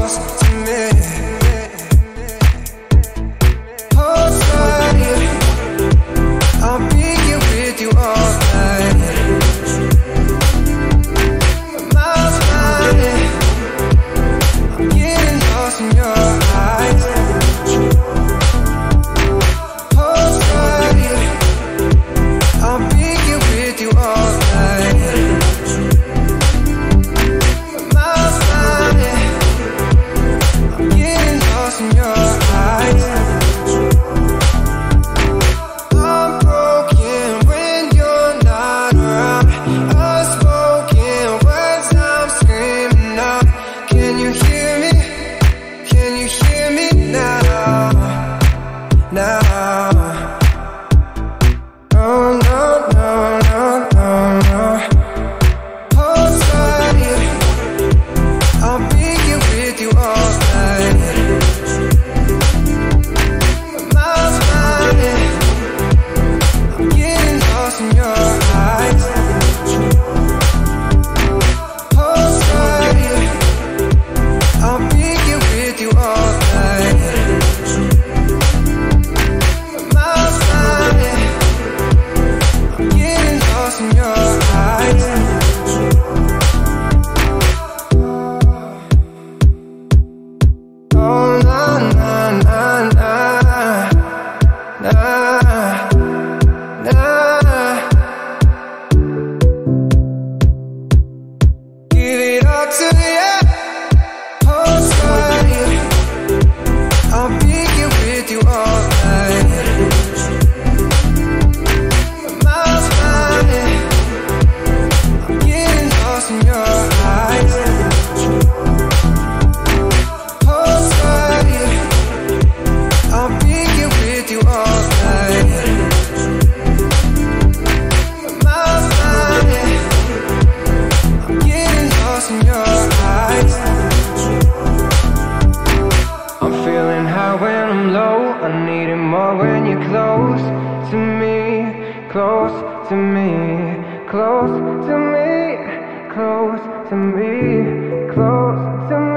close to me. Hold tight, I'll be here with you all night. Miles running, I'm getting lost in your eyes. Hold tight, I'll be here with you all night. Miles running, I'm getting lost in your eyes. I'm broken when you're not around. Unspoken words I'm screaming out. Can you hear me? Can you hear me now? Now. Oh no, no, no, no, no. Hold tight, I'll be here with you all night. Miles running, I'm getting lost in your eyes. Hold tight, I'll be here with you all night. Miles running, I'm getting lost in your eyes. Oh na na na na na na. Give it all to you. Hold tight, I'll be here with you all night. Miles running, I'm getting lost in your eyes. Hold tight, I'll be here with you all night. Miles running, I'm getting lost in your eyes. I'm feeling high when I'm low, I need it more when you're close to me, close to me, close to me, close to me, close to me.